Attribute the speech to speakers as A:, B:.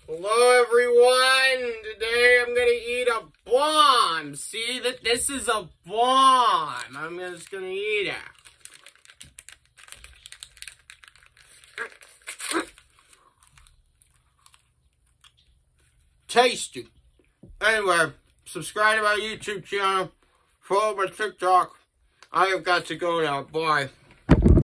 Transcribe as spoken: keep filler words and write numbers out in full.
A: Hello everyone, today I'm gonna eat a bomb. See that this is a bomb. I'm just gonna eat it. Tasty. Anyway, subscribe to my YouTube channel, follow my TikTok. I have got to go now, bye.